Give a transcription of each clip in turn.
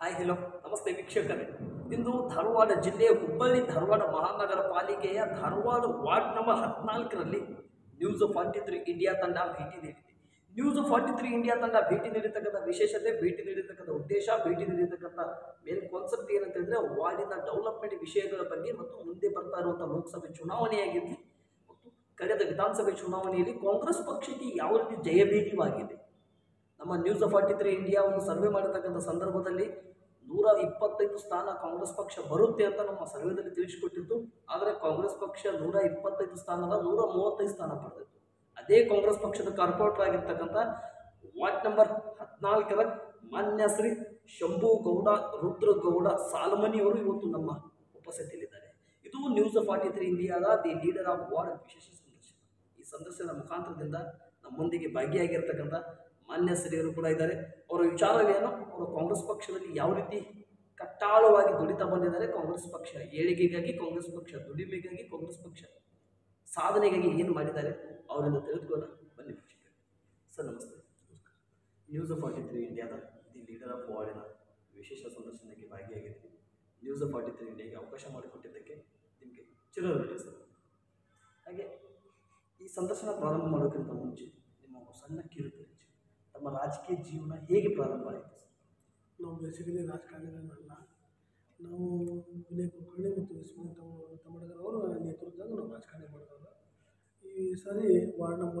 Hi hello ನಮಸ್ತೆ ವೀಕ್ಷಕರೇ. ಇಂದು ಧಾರವಾಡ ಜಿಲ್ಲೆಯ ಹುಬ್ಬಳ್ಳಿ ಧಾರವಾಡ ಮಹಾನಗರ ಪಾಲಿಕೆಯ ಧಾರವಾಡ ವಾರ್ಡ್ ನಂಬರ್ 14ರಲ್ಲಿ ನ್ಯೂಸ್ 43 ಇಂಡಿಯಾ ತಂಡ ಭೇಟಿ ನೀಡಿದೆ. ನ್ಯೂಸ್ 43 ಇಂಡಿಯಾ ತಂಡ ಭೇಟಿ ನೀಡಿರ್ತಕ್ಕಂಥ ವಿಶೇಷತೆ, ಭೇಟಿ ನೀಡಿರ್ತಕ್ಕಂಥ ಉದ್ದೇಶ, ಭೇಟಿ ನೀಡಿರ್ತಕ್ಕಂಥ ಮೇನ್ ಕಾನ್ಸೆಪ್ಟ್ ಏನಂತ ಹೇಳಿದ್ರೆ ವಾರ್ಡಿನ ಡೆವಲಪ್ಮೆಂಟ್ ವಿಷಯಗಳ ಬಗ್ಗೆ ಮತ್ತು ಮುಂದೆ ಬರ್ತಾ ಇರುವಂಥ ಲೋಕಸಭೆ ಚುನಾವಣೆಯಾಗಿರಲಿ ಮತ್ತು ಕಳೆದ ವಿಧಾನಸಭೆ ಚುನಾವಣೆಯಲ್ಲಿ ಕಾಂಗ್ರೆಸ್ ಪಕ್ಷಕ್ಕೆ ಯಾವ ರೀತಿ ಜಯಭೇರಿವಾಗಿದೆ. ನಮ್ಮ ನ್ಯೂಸ್ 43 ಇಂಡಿಯಾ ಒಂದು ಸರ್ವೆ ಮಾಡಿರ್ತಕ್ಕಂಥ ಸಂದರ್ಭದಲ್ಲಿ 125 ಸ್ಥಾನ ಕಾಂಗ್ರೆಸ್ ಪಕ್ಷ ಬರುತ್ತೆ ಅಂತ ನಮ್ಮ ಸರ್ವೆದಲ್ಲಿ ತಿಳಿಸಿಕೊಟ್ಟಿದ್ದು. ಆದರೆ ಕಾಂಗ್ರೆಸ್ ಪಕ್ಷ 125 ಸ್ಥಾನದ 135 ಸ್ಥಾನ ಪಡೆದಿತ್ತು. ಅದೇ ಕಾಂಗ್ರೆಸ್ ಪಕ್ಷದ ಕಾರ್ಪೊರೇಟರ್ ಆಗಿರ್ತಕ್ಕಂಥ ವಾರ್ಡ್ ನಂಬರ್ 14ರ ಮಾನ್ಯ ಶ್ರೀ ಶಂಭುಗೌಡ ರುದ್ರಗೌಡ ಸಾಲಮನಿಯವರು ಇವತ್ತು ನಮ್ಮ ಉಪಸ್ಥಿತಿಯಲ್ಲಿದ್ದಾರೆ. ಇದು ನ್ಯೂಸ್ 43 ಇಂಡಿಯಾದ ದಿ ಲೀಡರ್ ಆಫ್ ವಾರ್ಡ್ ವಿಶೇಷ ಸಂದರ್ಶನ. ಈ ಸಂದರ್ಶನದ ಮುಖಾಂತರದಿಂದ ನಮ್ಮೊಂದಿಗೆ ಭಾಗಿಯಾಗಿರ್ತಕ್ಕಂಥ ಮಾನ್ಯ ಶ್ರೀಯರು ಕೂಡ ಇದ್ದಾರೆ. ಅವರ ವಿಚಾರವೇನು, ಅವರು ಕಾಂಗ್ರೆಸ್ ಪಕ್ಷದಲ್ಲಿ ಯಾವ ರೀತಿ ಕಟ್ಟಾಳವಾಗಿ ದುಡಿತಾ ಬಂದಿದ್ದಾರೆ, ಕಾಂಗ್ರೆಸ್ ಪಕ್ಷ ಏಳಿಗೆಗಾಗಿ, ಕಾಂಗ್ರೆಸ್ ಪಕ್ಷ ದುಡಿಮೆಗಾಗಿ, ಕಾಂಗ್ರೆಸ್ ಪಕ್ಷ ಸಾಧನೆಗಾಗಿ ಏನು ಮಾಡಿದ್ದಾರೆ ಅವರಿಂದ ತಿಳಿದುಕೊಳ್ಳೋಣ ಬನ್ನಿ ವೀಕ್ಷಕರೇ. ಸರ್ ನಮಸ್ತೆ. ನ್ಯೂಸ್ 43 ಇಂಡಿಯಾದ ದಿ ಲೀಡರ್ ಆಫ್ ವಾರ್ಡಿನ ವಿಶೇಷ ಸಂದರ್ಶನಕ್ಕೆ ಭಾಗಿಯಾಗಿದ್ದೀನಿ. ನ್ಯೂಸ್ 43 ಇಂಡಿಯಾಗೆ ಅವಕಾಶ ಮಾಡಿಕೊಟ್ಟಿದ್ದಕ್ಕೆ ನಿಮಗೆ ಚಿರಋಣಿ ಸರ್. ಹಾಗೆ ಈ ಸಂದರ್ಶನ ಪ್ರಾರಂಭ ಮಾಡೋಕ್ಕಿಂತ ಮುಂಚೆ ನಿಮ್ಮ ಸಣ್ಣ ಕಿರುಪರಿಚಯ, ತಮ್ಮ ರಾಜಕೀಯ ಜೀವನ ಹೇಗೆ ಪ್ರಾರಂಭ ಆಯಿತು ಸರ್? ನಾವು ಬೇಸಿಕಲಿ ರಾಜಕಾರಣಿಗಳಲ್ಲ. ನಾವು ವಿನಯ್ ಕುಲಕರ್ಣಿ ಮತ್ತು ಇಸ್ಮಾಯಿಲ್ ತಮಡಗರ್ ಅವರ ನೇತೃತ್ವದಾಗ ನಾವು ರಾಜಕಾರಣ ಮಾಡಿದವರು. ಈ ಸಾರಿ ವಾರ್ಡ್ ನಂಬರ್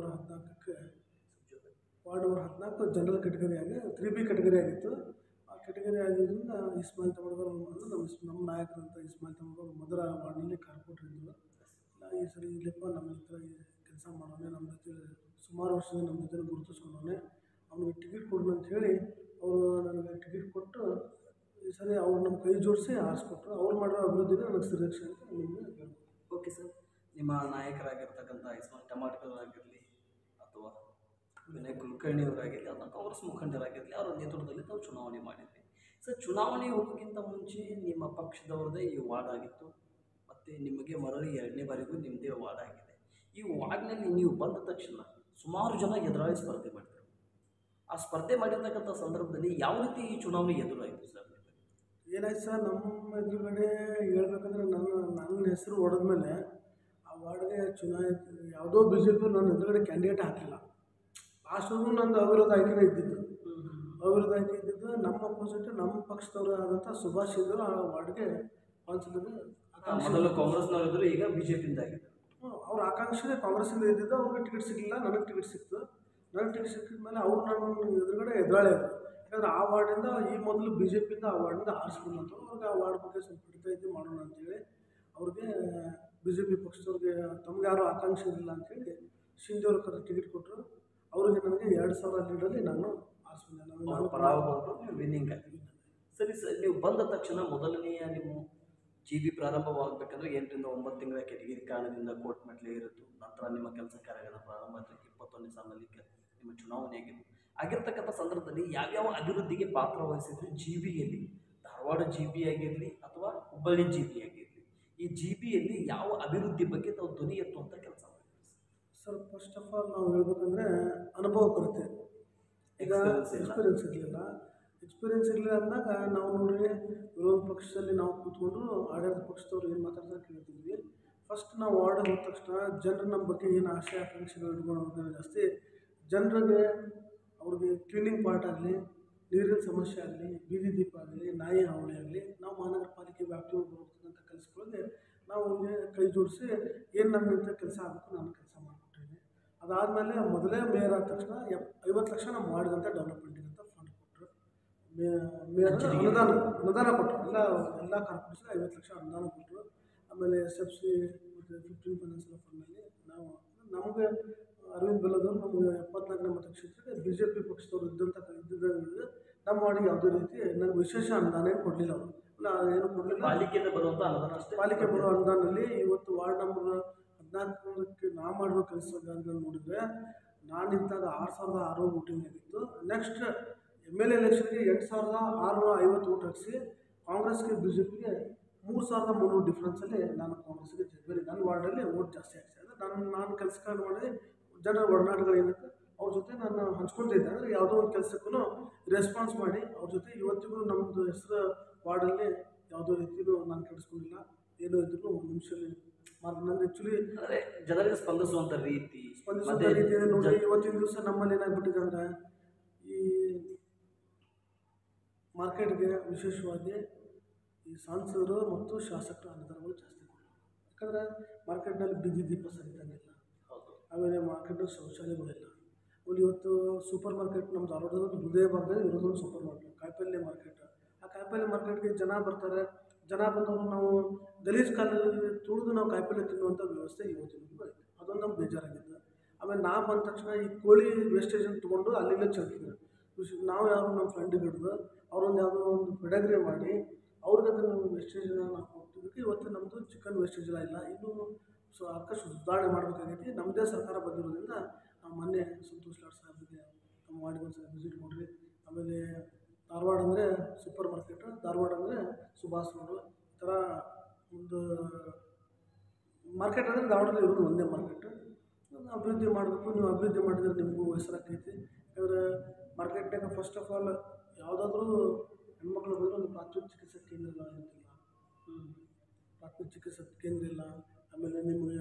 14 ಜನರಲ್ ಕೆಟಗರಿಯಾಗಿ 3B ಕೆಟಗರಿ ಆಗಿತ್ತು. ಆ ಕೆಟಗರಿ ಆಗಿದ್ದರಿಂದ ಇಸ್ಮಾಯಿಲ್ ತಮಡಗರ್ ಅವರು ನಮ್ಮ ನಾಯಕರಂತ ಇಸ್ಮಾಯಿಲ್ ತಮಡಗರ್ ಮೊದಲ ವಾರ್ಡ್ನಲ್ಲಿ ಕಾರ್ಪೊರೇಟರ್ ಇದ್ದರು. ಈ ಸರಿ ಇಲ್ಲಪ್ಪ ನಮ್ಮ ಹತ್ರ ಕೆಲಸ ಮಾಡೋನೆ, ನಮ್ಮ ಜೊತೆ ಸುಮಾರು ವರ್ಷದಿಂದ ನಮ್ಮ ಜೊತೆ ಗುರುತಿಸ್ಕೊಂಡವನೆ, ಅವ್ನಿಗೆ ಟಿಕೆಟ್ ಕೊಡೋಣ ಅಂತ ಹೇಳಿ ಅವರು ನನಗೆ ಟಿಕೆಟ್ ಕೊಟ್ಟು ಈ ಸರಿ ಅವ್ರು ನಮ್ಮ ಕೈ ಜೋಡಿಸಿ ಆರಿಸ್ಕೊಟ್ರು. ಅವ್ರು ಮಾಡಿರೋ ಅಭಿವೃದ್ಧಿನ ನನಗೆ ಸಿಲೆಕ್ಷನ್ ಅಂತ ನಿಮಗೆ ಹೇಳ್ಬೋದು. ಓಕೆ ಸರ್, ನಿಮ್ಮ ನಾಯಕರಾಗಿರ್ತಕ್ಕಂಥ ಇಸ್ಮಾಯಿಲ್ ಟಮಾಟಕರ್ ಆಗಿರಲಿ ಅಥವಾ ವಿನಯ್ ಕುಲಕರ್ಣಿ ಅವರಾಗಿರಲಿ ಅಥವಾ ಕಾಂಗ್ರೆಸ್ ಮುಖಂಡರಾಗಿರಲಿ, ಅವರ ನೇತೃತ್ವದಲ್ಲಿ ತಾವು ಚುನಾವಣೆ ಮಾಡಿದ್ವಿ. ಸರ್, ಚುನಾವಣೆ ಹೋಗೋಕ್ಕಿಂತ ಮುಂಚೆ ನಿಮ್ಮ ಪಕ್ಷದವ್ರದ್ದೇ ಈ ವಾರ್ಡ್ ಆಗಿತ್ತು ಮತ್ತು ನಿಮಗೆ ಮರಳಿ 2ನೇ ಬಾರಿಗೂ ನಿಮ್ಮದೇ ವಾರ್ಡ್ ಆಗಿದೆ. ಈ ವಾರ್ಡ್ನಲ್ಲಿ ನೀವು ಬಂದ ತಕ್ಷಣ ಸುಮಾರು ಜನ ಎದುರಾಳಿ ಸ್ಪರ್ಧೆ ಮಾಡ್ತಾರೆ. ಆ ಸ್ಪರ್ಧೆ ಮಾಡಿರ್ತಕ್ಕಂಥ ಸಂದರ್ಭದಲ್ಲಿ ಯಾವ ರೀತಿ ಈ ಚುನಾವಣೆ ಎದುರಾಯಿತು ಸರ್? ಏನಾಯ್ತು ಸರ್, ನಮ್ಮ ಎದುರುಗಡೆ ಹೇಳ್ಬೇಕಂದ್ರೆ ನನ್ನ ಹೆಸರು ಹೊಡೆದ ಮೇಲೆ ಆ ವಾರ್ಡ್ಗೆ ಯಾವುದೋ ಬಿ ಜೆ ಪಿ ನನ್ನ ಎದುರುಗಡೆ ಕ್ಯಾಂಡಿಡೇಟ್ ಹಾಕಲಿಲ್ಲ. ಲಾಸ್ಟ್ವರೆಗೂ ನಂದು ಅವಿರೋಧ ಆಯ್ಕೆನೇ ಇದ್ದಿದ್ದು. ಅವಿರೋಧ ಆಯ್ಕೆ ಇದ್ದಿದ್ದು ನಮ್ಮ ಅಪೋಸಿಟ್ ನಮ್ಮ ಪಕ್ಷದವರು ಆದಂಥ ಸುಭಾಷ್ ಇದ್ದರು ಆ ವಾರ್ಡ್ಗೆ ಕಾನ್ಸಿಲರ್ ಮೊದಲು ಕಾಂಗ್ರೆಸ್ನವರಿದ್ದರು, ಈಗ ಬಿ ಜೆ ಪಿಯಿಂದ ಆಗಿದೆ. ಅವ್ರ ಆಕಾಂಕ್ಷೆ ಕಾಂಗ್ರೆಸ್ಸಿಂದ ಇದ್ದಿದ್ದು. ಅವ್ರಿಗೆ ಟಿಕೆಟ್ ಸಿಗಲಿಲ್ಲ, ನನಗೆ ಟಿಕೆಟ್ ಸಿಕ್ತು. ನನಗೆ ಟಿಕೆಟ್ ಸಿಕ್ಕಿದ ಮೇಲೆ ಅವ್ರು ನನ್ನ ಎದುರುಗಡೆ ಎದುರಾಳಿ ಆದರು. ಯಾಕಂದರೆ ಆ ವಾರ್ಡಿಂದ ಈ ಮೊದಲು ಬಿ ಜೆ ಪಿಯಿಂದ ಆ ವಾರ್ಡಿಂದ ಆರಿಸ್ಕೊಂಡಂತ ಅವ್ರಿಗೆ ಆ ವಾರ್ಡ್ ಬಗ್ಗೆ ಸ್ವಲ್ಪ ಹಿಡಿತಾ ಇದ್ದು ಮಾಡೋಣ ಅಂತೇಳಿ ಅವ್ರಿಗೆ ಬಿ ಜೆ ಪಿ ಪಕ್ಷದವ್ರಿಗೆ ತಮ್ಗೆ ಯಾರೂ ಆಕಾಂಕ್ಷೆ ಇರಲಿಲ್ಲ ಅಂತೇಳಿ ಶಿಂದೆಯವ್ರ ಕರೆ ಟಿಕೆಟ್ ಕೊಟ್ಟರು. ಅವ್ರಿಗೆ ನನಗೆ 2000 ಲೀಡಲ್ಲಿ ನಾನು ಆರಿಸ್ಕೊಂಡೆ. ನಾನು ವಿನ್ನಿಂಗ್ ಆಗಿದೆ. ಸರಿ ಸರ್, ನೀವು ಬಂದ ತಕ್ಷಣ ಮೊದಲನೆಯ ನೀವು GB ಪ್ರಾರಂಭವಾಗಬೇಕಂದ್ರೆ 8 ರಿಂದ 9 ತಿಂಗಳ ಕೆಟಗಿರಿ ಕಾರಣದಿಂದ ಕೋರ್ಟ್ ಮೆಟ್ಲೆ ಇರುತ್ತೆ. ನಂತರ ನಿಮ್ಮ ಕೆಲಸ ಕಾರ್ಯಗಳ ಪ್ರಾರಂಭ ಆಯಿತು. 21ನೇ ಸಾಲಿನಲ್ಲಿ ನಿಮ್ಮ ಚುನಾವಣೆ ಆಗಿರ್ತಕ್ಕಂಥ ಸಂದರ್ಭದಲ್ಲಿ ಯಾವ್ಯಾವ ಅಭಿವೃದ್ಧಿಗೆ ಪಾತ್ರ ವಹಿಸಿದ್ರು GB-ಯಲ್ಲಿ? ಧಾರವಾಡ GB ಆಗಿರಲಿ ಅಥವಾ ಹುಬ್ಬಳ್ಳಿ GB ಆಗಿರಲಿ, ಈ GB-ಯಲ್ಲಿ ಯಾವ ಅಭಿವೃದ್ಧಿ ಬಗ್ಗೆ ತಾವು ಧ್ವನಿ ಎತ್ತುವಂಥ ಕೆಲಸ ಮಾಡಿದ್ರಿ ಸರ್? ಫಸ್ಟ್ ಆಫ್ ಆಲ್ ನಾವು ಹೇಳ್ಬೇಕಂದ್ರೆ ಅನುಭವ ಕೊರತೆ. ಈಗ ಎಕ್ಸ್ಪೀರಿಯನ್ಸ್ ಇರಲಿಲ್ಲ. ಎಕ್ಸ್ಪೀರಿಯನ್ಸ್ ಇರಲಿಲ್ಲ ಅಂದಾಗ ನಾವು ನೋಡ್ರಿ ವಿರೋಧ ಪಕ್ಷದಲ್ಲಿ ನಾವು ಕೂತ್ಕೊಂಡು ಆಡಳಿತ ಪಕ್ಷದವ್ರು ಏನು ಮಾತಾಡ್ತಾರೆ ಕೇಳ್ತಿದ್ವಿ. ಫಸ್ಟ್ ನಾವು ವಾರ್ಡ್ ಹೋದ ತಕ್ಷಣ ಜನರು ನಮ್ಮ ಬಗ್ಗೆ ಏನು ಆಶೆ ಆಕಾಂಕ್ಷೆಗಳು ಇಟ್ಕೊಳ್ಳೋದು ಜಾಸ್ತಿ. ಜನರಿಗೆ ಅವ್ರಿಗೆ ಕ್ಲೀನಿಂಗ್ ಪಾರ್ಟ್ ಆಗಲಿ, ನೀರಿನ ಸಮಸ್ಯೆ ಆಗಲಿ, ಬೀದಿ ದೀಪ ಆಗಲಿ, ನಾಯಿ ಹಾವಳಿ ಆಗಲಿ, ನಾವು ಮಹಾನಗರ ಪಾಲಿಕೆ ವ್ಯಾಪ್ತಿಯೊಳಗೆ ಬರ್ತಕ್ಕಂಥ ಕೆಲಸಗಳಿಗೆ ನಾವು ಅವ್ರಿಗೆ ಕೈ ಜೋಡಿಸಿ ಏನು ನನ್ನಿಂದ ಕೆಲಸ ಆಗಬೇಕು ನಾನು ಕೆಲಸ ಮಾಡಿಕೊಟ್ಟಿದ್ದೀನಿ. ಅದಾದಮೇಲೆ ಮೊದಲೇ ಮೇಯರ್ ಆದ ತಕ್ಷಣ 50 ಲಕ್ಷ ನಮ್ಮ ವಾರ್ಡ್ಗಂತ ಡೆವಲಪ್ಮೆಂಟಿಗೆ ಅಂತ ಫಂಡ್ ಕೊಟ್ಟರು. ಮೇಯರ್ ಅನುದಾನ ಕೊಟ್ಟರು. ಎಲ್ಲ ಕಾರ್ಪೊರೇಷನ್ 50 ಲಕ್ಷ ಅನುದಾನ ಕೊಟ್ಟರು. ಆಮೇಲೆ SFC ಮತ್ತು 15 ಫೈನಾನ್ಷಿಯಲ್ ಫಂಡ್ನಲ್ಲಿ ನಮಗೆ ಅರವಿಂದ್ ಬೆಲ್ಲದವರು ನಮಗೆ 74ನೇ ಮತಕ್ಷೇತ್ರಕ್ಕೆ ಬಿ ಜೆ ಪಿ ಪಕ್ಷದವ್ರು ಇದ್ದಿದ್ದಂಗೆ ನಮ್ಮ ವಾರ್ಡಿಗೆ ಯಾವುದೇ ರೀತಿ ನನಗೆ ವಿಶೇಷ ಅನುದಾನ ಏನು ಕೊಡಲಿಲ್ಲ. ಅವರು ಏನು ಕೊಡಲಿಲ್ಲ. ಪಾಲಿಕೆಯಿಂದ ಬರುವಂಥ ಅನುದಾನ ಅಷ್ಟೇ. ಪಾಲಿಕೆ ಬರೋ ಅನುದಾನದಲ್ಲಿ ಇವತ್ತು ವಾರ್ಡ್ ನಂಬರ್ 14ಕ್ಕೆ ನಾ ಮಾಡಿರೋ ಕೆಲಸಗಳನ್ನು ನೋಡಿದರೆ, ನಾನು ನಿಂತಾಗ 6600 ವೋಟಿಂಗ್ ಆಗಿತ್ತು. ನೆಕ್ಸ್ಟ್ MLA ಎಲೆಕ್ಷನ್ಗೆ 8650 ವೋಟ್ ಹಾಕಿಸಿ ಕಾಂಗ್ರೆಸ್ಗೆ ಬಿ ಜೆ ಪಿಗೆ 3300 ಡಿಫ್ರೆನ್ಸಲ್ಲಿ ನಾನು ಕಾಂಗ್ರೆಸ್ಗೆ ಗೆದ್ದೆ. ನನ್ನ ವಾರ್ಡಲ್ಲಿ ವೋಟ್ ಜಾಸ್ತಿ ಹಾಕ್ಸಿದೆ. ನಾನು ಕೆಲಸಗಳನ್ನು ಮಾಡಿ ಜನರ ಒಡನಾಟಗಳೇನಕ್ಕೆ ಅವ್ರ ಜೊತೆ ನಾನು ಹಂಚ್ಕೊತಿದ್ದೆ. ಅಂದರೆ ಯಾವುದೋ ಒಂದು ಕೆಲಸಕ್ಕೂ ರೆಸ್ಪಾನ್ಸ್ ಮಾಡಿ ಅವ್ರ ಜೊತೆ ಇವತ್ತಿಗೂ ನಮ್ಮದು ಹೆಸರು ವಾರ್ಡಲ್ಲಿ ಯಾವುದೋ ರೀತಿಯೂ ನಾನು ಕೆಡಿಸ್ಕೊಂಡಿಲ್ಲ. ಏನೋ ಇದ್ರೂ ಒಂದು ನಿಮಿಷದಲ್ಲಿ ನಂದು ಆ್ಯಕ್ಚುಲಿ ಅಂದರೆ ಜನರಿಗೆ ಸ್ಪಂದಿಸುವಂಥ ರೀತಿ ಸ್ಪಂದಿಸುವಂಥ ರೀತಿ ಇದೆ ನೋಡಿ. ಇವತ್ತಿನ ದಿವಸ ನಮ್ಮಲ್ಲಿ ಏನಾಗ್ಬಿಟ್ಟಿದೆ ಅಂದರೆ ಈ ಮಾರ್ಕೆಟ್ಗೆ ವಿಶೇಷವಾಗಿ ಈ ಸಂಸದರು ಮತ್ತು ಶಾಸಕರ ಅನುದಾನಗಳು ಜಾಸ್ತಿ ಕೊಡೋದು. ಯಾಕಂದರೆ ಮಾರ್ಕೆಟ್ನಲ್ಲಿ ಬೀದಿ ದೀಪ ಸರಿದಂಗಿಲ್ಲ, ಆಮೇಲೆ ಮಾರ್ಕೆಟ್ನಲ್ಲಿ ಶೌಚಾಲಯಗಳಿಲ್ಲ. ಆಮೇಲೆ ಇವತ್ತು ಸೂಪರ್ ಮಾರ್ಕೆಟ್ ನಮ್ಮ ಧಾರವಾಡದಲ್ಲಿ ಹೃದಯ ಭಾಗದಲ್ಲಿ ಇರೋದೊಂದು ಸೂಪರ್ ಮಾರ್ಕೆಟ್, ಕಾಯಿಪಲ್ಯ ಮಾರ್ಕೆಟ್. ಆ ಕಾಯಿಪಲ್ಯ ಮಾರ್ಕೆಟ್ಗೆ ಜನ ಬರ್ತಾರೆ. ಜನ ಬಂದವರು ನಾವು ಗಲೀಜು ಕಾಲದಲ್ಲಿ ತುಳಿದು ನಾವು ಕಾಯಿಪಲ್ಯ ತಿನ್ನುವಂಥ ವ್ಯವಸ್ಥೆ ಇವತ್ತಿನವರೆಗೂ ಐತೆ. ಅದೊಂದು ನಮ್ಗೆ ಬೇಜಾರಾಗಿದ್ದು. ಆಮೇಲೆ ನಾವು ಬಂದ ತಕ್ಷಣ ಈ ಕೋಳಿ ವೇಸ್ಟೇಜನ್ನು ತೊಗೊಂಡು ಅಲ್ಲಿಂದ ಚೆಲ್ತಿದ್ರು. ನಾವು ಯಾರು ನಮ್ಮ ಫ್ರೆಂಡಿಗೆ ಹಿಡಿದು ಅವರೊಂದು ಯಾವುದೋ ಒಂದು ಪೆಡಗ್ರಿ ಮಾಡಿ ಅವ್ರಿಗೆ ಅದನ್ನು ವೇಸ್ಟೇಜನ್ನ ನಾವು ಕೊಟ್ಟಿದ್ದಕ್ಕೆ ಇವತ್ತು ನಮ್ಮದು ಚಿಕನ್ ವೇಸ್ಟೇಜ್ ಇಲ್ಲ. ಇನ್ನೂ ಸಾಕಷ್ಟು ಸುಧಾರಣೆ ಮಾಡಬೇಕಾಗೈತಿ. ನಮ್ಮದೇ ಸರ್ಕಾರ ಬಂದಿರೋದ್ರಿಂದ ನಾವು ಮೊನ್ನೆ ಸಂತೋಷ್ ಲಾಡ್ ಸಾಹೇಬ್ರಿಗೆ ನಮ್ಮ ವಾರ್ಡಿಗೆ ಒಂದು ಸಲ ವಿಸಿಟ್ ಕೊಡ್ರಿ. ಆಮೇಲೆ ಧಾರವಾಡ ಅಂದರೆ ಸೂಪರ್ ಮಾರ್ಕೆಟ್, ಧಾರವಾಡ ಅಂದರೆ ಸುಭಾಷ್ ರೋಡು, ಈ ಥರ ಒಂದು ಮಾರ್ಕೆಟ್ ಅಂದರೆ ಧಾರವಾಡದಲ್ಲಿ ಇರೋದು ಒಂದೇ ಮಾರ್ಕೆಟ್. ಅಭಿವೃದ್ಧಿ ಮಾಡಬೇಕು. ನೀವು ಅಭಿವೃದ್ಧಿ ಮಾಡಿದರೆ ನಿಮಗೂ ಹೆಸರಾಗ್ತೈತಿ. ಯಾಕಂದರೆ ಮಾರ್ಕೆಟ್ನಾಗ ಫಸ್ಟ್ ಆಫ್ ಆಲ್ ಯಾವುದಾದ್ರೂ ಹೆಣ್ಮಕ್ಳು ಬಂದರೆ ಒಂದು ಪ್ರಾಥಮಿಕ ಚಿಕಿತ್ಸಾ ಕೇಂದ್ರಗಳು ಇರ್ತಿಲ್ಲ. ಪ್ರಾಥಮಿಕ ಚಿಕಿತ್ಸಾ ಕೇಂದ್ರ ಇಲ್ಲ. ಆಮೇಲೆ ನಿಮಗೆ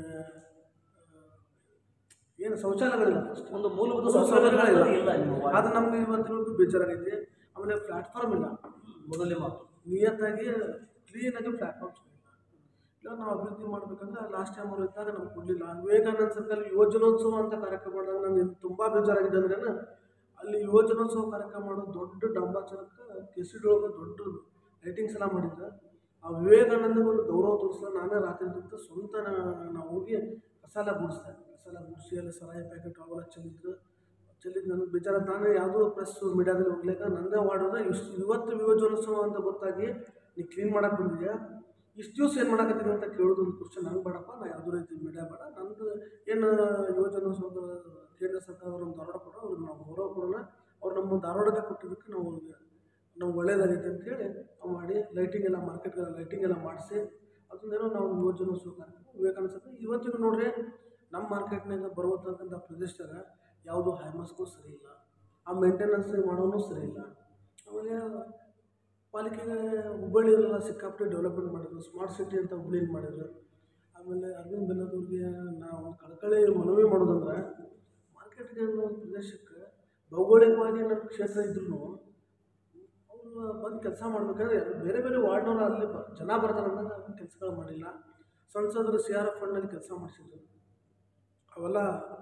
ಏನು ಶೌಚಾಲಯಗಳಿಲ್ಲ, ಫಸ್ಟ್ ಒಂದು ಮೂಲಭೂತ ಶೌಚಾಲಯಗಳಿಲ್ಲ. ಇಲ್ಲ ಅದು ನಮಗೆ ಇವತ್ತಿನವರೆಗೂ ಬೇಜಾರಾಗೈತಿ. ಆಮೇಲೆ ಪ್ಲ್ಯಾಟ್ಫಾರ್ಮ್ ಇಲ್ಲ. ಮೊದಲನೇ ಮಾತು ನಿಯತ್ತಾಗಿ ಕ್ಲೀನಾಗಿ ಪ್ಲ್ಯಾಟ್ಫಾರ್ಮ್ಸ್ ಇಲ್ಲ. ಇಲ್ಲ ನಾವು ಅಭಿವೃದ್ಧಿ ಮಾಡಬೇಕಂದ್ರೆ ಲಾಸ್ಟ್ ಟೈಮ್ ಅವರು ಇದ್ದಾಗ ನಮ್ಗೆ ಕೊಡಲಿಲ್ಲ. ವಿವೇಕಾನಂದ ಸರ್ಕಲ್ ಯುವಜನೋತ್ಸವ ಅಂತ ಕಾರ್ಯಕ್ರಮ ಮಾಡಿದಾಗ ನನಗೆ ತುಂಬ ಬೇಜಾರಾಗಿದೆ ಅಂದ್ರೆ ಅಲ್ಲಿ ಯುವಜನೋತ್ಸವ ಕಾರ್ಯಕ್ರಮ ಮಾಡೋದು ದೊಡ್ಡ ಡಂಬಾಚಾರಕ್ಕೆ ಕೆಸಿಡೊಳಗೆ ದೊಡ್ಡ ಲೈಟಿಂಗ್ಸ್ ಎಲ್ಲ ಮಾಡಿದ್ರು. ಆ ವಿವೇಕಾನಂದಗೆ ಒಂದು ಗೌರವ ತೋರಿಸಲ್ಲ. ನಾನೇ ರಾತ್ರಿ ಹೊತ್ತು ಸ್ವಂತ ನಾವು ಹೋಗಿ ಕಸಾಲ ಗುಡಿಸ್ದೆ. ಕಸಾಲ ಗುಡಿಸಿ ಅಲ್ಲಿ ಸರಾಯಿ ಪ್ಯಾಕೆಟ್ ಅವೆಲ್ಲ ಚೆಲ್ಲಿದ್ದು ನನಗೆ ಬೇಜಾರ. ನಾನು ಯಾವುದೋ ಪ್ರೆಸ್ ಮೀಡಿಯಾದಲ್ಲಿ ಹೋಗ್ಲಿಕ್ಕೆ ನನ್ನದೇ ವಾರ್ಡದ ಇವತ್ತು ಯುವಜನೋತ್ಸವ ಅಂತ ಗೊತ್ತಾಗಿ ನೀ ಕ್ಲೀನ್ ಮಾಡೋಕ್ಕೆ ಬಂದಿದ್ಯಾ, ಇಷ್ಟು ದಿವಸ ಏನು ಮಾಡಕತ್ತೀನಿ ಅಂತ ಕೇಳೋದು ಒಂದು ಕ್ವಶನ್ ನಂಗೆ ಬೇಡಪ್ಪ. ನಾನು ಯಾವುದೇ ರೀತಿ ಮೀಡಿಯಾ ಬೇಡ. ನಂದು ಏನು ಯುವಜನೋತ್ಸವದ ಕೇಂದ್ರ ಸರ್ಕಾರದವ್ರು ನಮ್ಮ ಧಾರವಾಡ ಕೊಡೋ ಅವ್ರಿಗೆ ನಾವು ಗೌರವ ಕೊಡೋಣ. ಅವ್ರು ನಮ್ಮ ಧಾರವಾಡಕ್ಕೆ ಕೊಟ್ಟಿದ್ದಕ್ಕೆ ನಾವು ಒಳ್ಳೇದಾಗೈತೆ ಅಂತೇಳಿ ನಾವು ಮಾಡಿ ಲೈಟಿಂಗ್ ಎಲ್ಲ ಮಾರ್ಕೆಟ್ಗೆಲ್ಲ ಲೈಟಿಂಗ್ ಎಲ್ಲ ಮಾಡಿಸಿ ಅದನ್ನೇನೋ ನಾವು ಯುವಜನೋತ್ಸವ ಕಾರ್ಯಕ್ರಮ ವಿವೇಕಾನಂದ ಸರ್ಕಾರ ಇವತ್ತಿಗೂ ನೋಡ್ರಿ ನಮ್ಮ ಮಾರ್ಕೆಟ್ನಾಗ ಬರುವಂತಕ್ಕಂಥ ಪ್ರದೇಶದಾಗ ಯಾವುದೋ ಹೈಮಾಸ್ಗಳು ಸರಿ ಇಲ್ಲ. ಆ ಮೇಂಟೆನೆನ್ಸ್ ಮಾಡೋನು ಸರಿ ಇಲ್ಲ. ಆಮೇಲೆ ಪಾಲಿಕೆಗೆ ಹುಬ್ಬಳ್ಳಿಯಲ್ಲೆಲ್ಲ ಸಿಕ್ಕಾಪಟ್ಟೆ ಡೆವಲಪ್ಮೆಂಟ್ ಮಾಡಿದ್ರು. ಸ್ಮಾರ್ಟ್ ಸಿಟಿ ಅಂತ ಹುಬ್ಬಳ್ಳಿಯಲ್ಲಿ ಮಾಡಿದ್ರು. ಆಮೇಲೆ ಅರವಿಂದ್ ಬೆಲ್ಲದವ್ರಿಗೆ ನಾವು ಕಳಕಳಿ ಮನವಿ ಮಾಡೋದಂದ್ರೆ ಮಾರ್ಕೆಟ್ಗೆ ಅನ್ನೋ ಪ್ರದೇಶಕ್ಕೆ ಭೌಗೋಳಿಕವಾಗಿ ನಮ್ಮ ಕ್ಷೇತ್ರ ಇದ್ರೂ ಅವರು ಬಂದು ಕೆಲಸ ಮಾಡಬೇಕಾದ್ರೆ ಬೇರೆ ಬೇರೆ ವಾರ್ಡ್ನವ್ರು ಅಲ್ಲಿ ಜನ ಬರ್ತಾರೆ ಅಂದಾಗ ಕೆಲಸಗಳು ಮಾಡಿಲ್ಲ. ಸಂಸದರು CRF ಫಂಡ್ನಲ್ಲಿ ಕೆಲಸ ಮಾಡಿಸಿದ್ರು. ಅವೆಲ್ಲ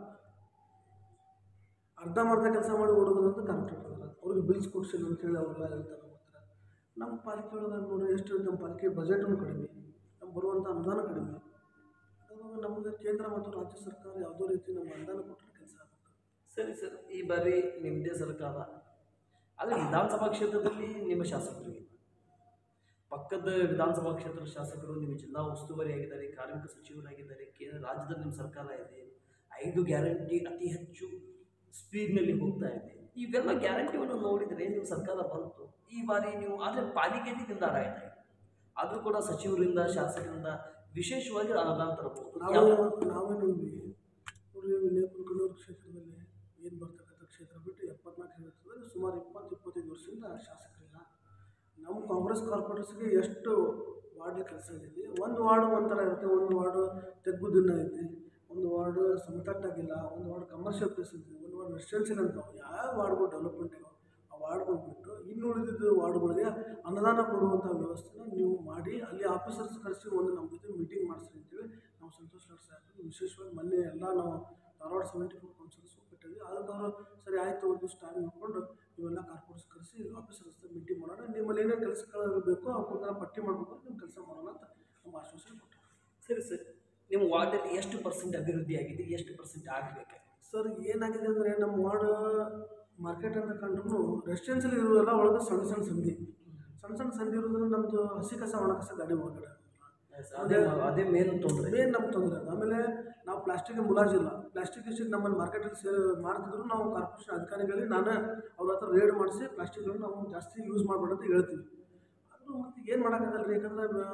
ಅರ್ಧಂಬರ್ಧ ಕೆಲಸ ಮಾಡಿ ಓಡೋದಂತ ಕಾಂಟ್ರಾಕ್ಟ್ ಅದ. ಅವ್ರಿಗೆ ಬಿಲ್ಸ್ ಕೊಡಿಸಿಲ್ಲ ಅಂತೇಳಿ ಅವರೆಲ್ಲ ಹೇಳ್ತಾರೆ ಬರ್ತಾರೆ. ನಮ್ಮ ಪಾಲಿಕೆ ಒಳಗೆ ನೋಡಿದ್ರೆ ಎಷ್ಟು ನಮ್ಮ ಪಾಲಿಕೆ ಬಜೆಟನ್ನು ಕಡಿಮೆ, ನಮ್ಗೆ ಬರುವಂಥ ಅನುದಾನ ಕಡಿಮೆ. ಅದು ನಮಗೆ ಕೇಂದ್ರ ಮತ್ತು ರಾಜ್ಯ ಸರ್ಕಾರ ಯಾವುದೋ ರೀತಿ ನಮ್ಮ ಅನುದಾನ ಕೊಟ್ಟರೆ ಕೆಲಸ ಆಗುತ್ತೆ. ಸರಿ ಸರ್, ಈ ಬಾರಿ ನಿಮ್ಮದೇ ಸರ್ಕಾರ, ಆದರೆ ವಿಧಾನಸಭಾ ಕ್ಷೇತ್ರದಲ್ಲಿ ನಿಮ್ಮ ಶಾಸಕರಿಗೆ ಪಕ್ಕದ ವಿಧಾನಸಭಾ ಕ್ಷೇತ್ರದ ಶಾಸಕರು ನಿಮ್ಮ ಜಿಲ್ಲಾ ಉಸ್ತುವಾರಿ ಆಗಿದ್ದಾರೆ, ಕಾರ್ಮಿಕ ಸಚಿವರಾಗಿದ್ದಾರೆ, ರಾಜ್ಯದಲ್ಲಿ ನಿಮ್ಮ ಸರ್ಕಾರ ಇದೆ, 5 ಗ್ಯಾರಂಟಿ ಅತಿ ಹೆಚ್ಚು ಸ್ಪೀಡ್ನಲ್ಲಿ ಹೋಗ್ತಾ ಇದೆ. ಇವೆಲ್ಲ ಗ್ಯಾರಂಟಿಯನ್ನು ನೋಡಿದರೆ ನಿಮ್ಮ ಸರ್ಕಾರ ಬಂತು. ಈ ಬಾರಿ ನೀವು ಆದರೆ ಪಾಲಿಕೆಯಲ್ಲಿ ನಿರ್ಧಾರ ಆಯ್ತಾ ಇದೆ, ಆದರೂ ಕೂಡ ಸಚಿವರಿಂದ ಶಾಸಕರಿಂದ ವಿಶೇಷವಾಗಿ ಅನುದಾನ ತರಬಹುದು. ನಾವೇನು ನೋಡಿ ವಿನಯಪುರ ಕ್ಷೇತ್ರದಲ್ಲಿ ಏನು ಬರ್ತಕ್ಕಂಥ ಕ್ಷೇತ್ರ ಬಿಟ್ಟು 74 ಕ್ಷೇತ್ರದಲ್ಲಿ ಸುಮಾರು 20-25 ವರ್ಷದಿಂದ ಶಾಸಕರಿಲ್ಲ. ನಮ್ಮ ಕಾಂಗ್ರೆಸ್ ಕಾರ್ಪೊರೇಟರ್ಸ್ಗೆ ಎಷ್ಟು ವಾರ್ಡ್ ಕೆಲಸ ಇದೆ. ಒಂದು ವಾರ್ಡು ಒಂಥರ ಇರುತ್ತೆ, ಒಂದು ವಾರ್ಡು ತೆಗ್ಗುದಿನ ಐತಿ, ಒಂದು ವಾರ್ಡು ಸಮತಟ್ಟಾಗಿಲ್ಲ, ಒಂದು ವಾರ್ಡ್ ಕಮರ್ಷಿಯಲ್ ಪ್ಲೇಸ್ ಇದೆ, ಒಂದು ವಾರ್ಡ್ ರೆಸಿಡೆನ್ಷಿಯಲ್ ಅಂತ ಯಾವ ವಾರ್ಡ್ಗಳು ಡೆವಲಪ್ಮೆಂಟ್ ಆಗೋ ಆ ವಾರ್ಡ್ಗಳು ಬಿಟ್ಟು ಇನ್ನು ಉಳಿದಿದ್ದು ವಾರ್ಡ್ಗಳಿಗೆ ಅನುದಾನ ಕೊಡುವಂಥ ವ್ಯವಸ್ಥೆನ ನೀವು ಮಾಡಿ ಅಲ್ಲಿ ಆಫೀಸರ್ಸ್ ಕಳಿಸಿ ಒಂದು ನಮ್ಮ ಜೊತೆ ಮೀಟಿಂಗ್ ಮಾಡಿಸ್ರಿ ಅಂತೇಳಿ ನಾವು ಸಂತೋಷ್ ಲಾಡ್ ಸಾಹೇಬ್ರಿಗೆ ವಿಶೇಷವಾಗಿ ಮೊನ್ನೆ ಎಲ್ಲ ನಾವು ಧಾರವಾಡ 74 ಕೌನ್ಸಿಲರ್ಸ್ ಬಿಟ್ಟಿದ್ವಿ. ಅದಕ್ಕವರು ಸರಿ ಆಯಿತು ಒಂದು ಟೈಮ್ ನೋಡಿಕೊಂಡು ನೀವೆಲ್ಲ ಕಾರ್ಪೊರೇಟ್ಸ್ ಕರೆಸಿ ಆಫೀಸರ್ಸ್ ಮೀಟಿಂಗ್ ಮಾಡೋಣ, ನಿಮ್ಮಲ್ಲಿ ಏನೇನು ಕೆಲಸಗಳು ಬೇಕೋ ಅವ್ರನ್ನ ಪಟ್ಟಿ ಮಾಡಬೇಕು, ನಿಮ್ಮ ಕೆಲಸ ಮಾಡೋಣ ಅಂತ ನಮ್ಮ ಆಶ್ವಾಸನೆ ಕೊಟ್ಟರು. ಸರಿ ಸರ್, ನಿಮ್ಮ ವಾರ್ಡಲ್ಲಿ ಎಷ್ಟು % ಅಭಿವೃದ್ಧಿ ಆಗಿದೆ, ಎಷ್ಟು % ಆಗಬೇಕು? ಸರ್ ಏನಾಗಿದೆ ಅಂದರೆ ನಮ್ಮ ವಾರ್ಡ್ ಮಾರ್ಕೆಟ್ ಅಂತ ಕಂಡ್ರೂ ರೆಸಿಡೆನ್ಷಿಯಲ್ ಇರೋದೆಲ್ಲ ಒಳಗೆ ಸಣ್ಣ ಸಣ್ಣ ಸಂಧಿ ಇರೋದ್ರಿಂದ ನಮ್ಮದು ಹಸಿ ಕಸ ಒಣ ಕಸ ಗಾಡಿ ಒಳಗಡೆ ಅದೇ ಮೇನ್ ತೊಂದರೆ ನಮ್ಮ ತೊಂದರೆ ಅದು. ಆಮೇಲೆ ನಾವು ಪ್ಲಾಸ್ಟಿಕ್ಗೆ ಮುಲಾಜಿಲ್ಲ. ಪ್ಲಾಸ್ಟಿಕ್ ಇಷ್ಟು ನಮ್ಮಲ್ಲಿ ಮಾರ್ಕೆಟಲ್ಲಿ ಮಾಡ್ತಿದ್ರು. ನಾವು ಕಾರ್ಪೊರೇಷನ್ ಅಧಿಕಾರಿಗಳಿಗೆ ನಾನೇ ಅವ್ರ ಹತ್ರ ರೇಡ್ ಮಾಡಿಸಿ ಪ್ಲಾಸ್ಟಿಕ್ಗಳನ್ನು ನಾವು ಜಾಸ್ತಿ ಯೂಸ್ ಮಾಡಬೇಡ ಅಂತ ಹೇಳ್ತೀವಿ. ಅದು ಮತ್ತು ಏನು ಮಾಡೋಕ್ಕಾಗಲ್ಲ ರೀ. ಯಾಕಂದರೆ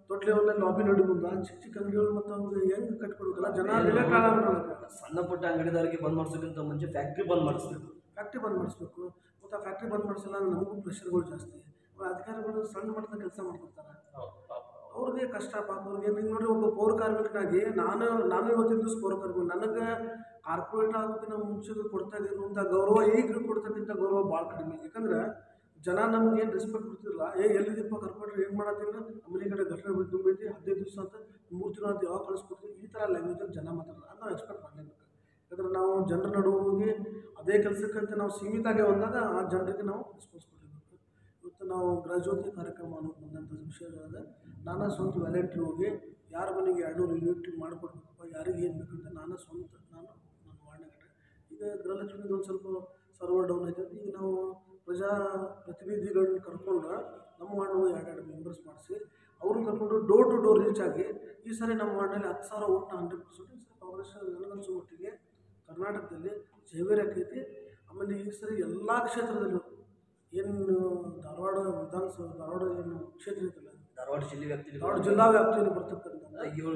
ದೊಡ್ಡ ಲೆವೆಲಲ್ಲಿ ಲಾಬಿ ನಡಿಬೋದು ಚಿಕ್ಕ ಚಿಕ್ಕ ಅಂಗಡಿಗಳು ಮತ್ತು ಅವ್ರಿಗೆ ಹೆಂಗೆ ಕಟ್ಕೊಡ್ಬೇಕಲ್ಲ ಜನ ರಿಲೇಟ್ ಆಗೋದು. ಸಣ್ಣ ಪುಟ್ಟ ಅಂಗಡಿದವರಿಗೆ ಬಂದ್ ಮಾಡಿಸೋಕ್ಕಿಂತ ಮುಂಚೆ ಫ್ಯಾಕ್ಟ್ರಿ ಬಂದ್ ಮಾಡಿಸ್ಬೇಕು. ಫ್ಯಾಕ್ಟ್ರಿ ಬಂದ್ ಮಾಡಿಸ್ಬೇಕು. ಮತ್ತು ಆ ಫ್ಯಾಕ್ಟ್ರಿ ಬಂದ್ ಮಾಡಿಸಲ್ಲ ನಮಗೂ ಪ್ರೆಷರ್ಗಳು ಜಾಸ್ತಿ. ಅಧಿಕಾರಿಗಳು ಸಣ್ಣ ಮಟ್ಟದ ಕೆಲಸ ಮಾಡ್ತಿರ್ತಾರೆ, ಅವ್ರಿಗೆ ಕಷ್ಟ ಪಾಪ ಅವ್ರಿಗೆ. ನೀವು ನೋಡಿರಿ, ಒಬ್ಬ ಪೌರ ಕಾರ್ಮಿಕನಾಗಿ ನಾನು ಇವತ್ತಿನ ದಿವಸ ಪೌರ ಕಾರ್ಮಿಕ, ನನಗೆ ಕಾರ್ಪೊರೇಟ್ ಆಗೋಕ್ಕಿಂತ ಮುಂಚೆ ಕೊಡ್ತಾ ಇರುವಂಥ ಗೌರವ ಈಗ ಕೊಡ್ತಕ್ಕಂಥ ಗೌರವ ಭಾಳ ಕಡಿಮೆ. ಯಾಕಂದ್ರೆ ಜನ ನಮ್ಗೆ ಏನು ರೆಸ್ಪೆಕ್ಟ್ ಕೊಡ್ತಿರಲ್ಲ, ಎಲ್ಲಿದ್ದೀಪ್ಪ ಕಾರ್ಪೊರೇಟರ್ ಏನು ಮಾಡತ್ತೀನ, ಮನೆ ಕಡೆ ಘಟನೆ ತುಂಬೈತಿ 15 ದಿವಸ ಅಂತ 3 ತಿಂಗಳು ಅಂತ ಯಾವಾಗ ಕಳಿಸ್ಕೊಡ್ತೀವಿ, ಈ ಥರ ಲ್ಯಾಂಗ್ವೇಜಲ್ಲಿ ಜನ ಮಾತಾಡೋದು ಅದು ನಾವು ಎಕ್ಸ್ಪೆಕ್ಟ್ ಮಾಡಲೇಬೇಕು. ಯಾಕಂದ್ರೆ ನಾವು ಜನರ ನಡುವೆ ಹೋಗಿ ಅದೇ ಕೆಲಸಕ್ಕಂತ ನಾವು ಸೀಮಿತ ಆಗಿ ಬಂದಾಗ ಆ ಜನರಿಗೆ ನಾವು ರೆಸ್ಪಾನ್ಸ್ ಕೊಡಬೇಕು. ಇವತ್ತು ನಾವು ಗೃಹಜ್ಯೋತಿ ಕಾರ್ಯಕ್ರಮ ಅನ್ನೋದು ಬಂದಂಥ ವಿಷಯಗಳಾದ ನಾನು ಸ್ವಂತ ವ್ಯಾಲೆಂಟ್ರಿ ಹೋಗಿ ಯಾರ ಮನೆಗೆ 200 ಯೂನಿಟ್ ಮಾಡಿಕೊಡ್ಬೇಕಪ್ಪ, ಯಾರಿಗೆ ಏನು ಬೇಕಂತ ನಾನು ನನ್ನ ವಾರ್ಡ್ನಾಗ. ಈಗ ಗೃಹಲಕ್ಷ್ಮಿದು ಒಂದು ಸ್ವಲ್ಪ ಸರ್ವರ್ ಡೌನ್ ಆಯ್ತು. ಈಗ ನಾವು ಪ್ರತಿನಿಧಿಗಳನ್ನ ಕರ್ಕೊಂಡು ನಮ್ಮ ವಾರ್ಡ್ನ 2 ಮೆಂಬರ್ಸ್ ಮಾಡಿಸಿ ಅವ್ರನ್ನ ಕರ್ಕೊಂಡು ಡೋರ್ ಟು ಡೋರ್ ರೀಚ್ ಆಗಿ ಈ ಸಾರಿ ನಮ್ಮ ವಾರ್ಡ್ನಲ್ಲಿ 10,000 ಓಟ್ನ 100% ಈ ಸರಿ ಕಾಂಗ್ರೆಸ್ ನನಗನ್ಸೋ ಮಟ್ಟಿಗೆ ಕರ್ನಾಟಕದಲ್ಲಿ ಜೈವೇರಿ ಆಕೈತಿ. ಆಮೇಲೆ ಈ ಸರಿ ಎಲ್ಲ ಕ್ಷೇತ್ರದಲ್ಲೂ ಏನು ಧಾರವಾಡ ಏನು ಕ್ಷೇತ್ರ ಐತಲ್ಲ, ಧಾರವಾಡ ಜಿಲ್ಲಾ ವ್ಯಾಪ್ತಿಯಲ್ಲಿ ಬರ್ತಕ್ಕಂಥ 7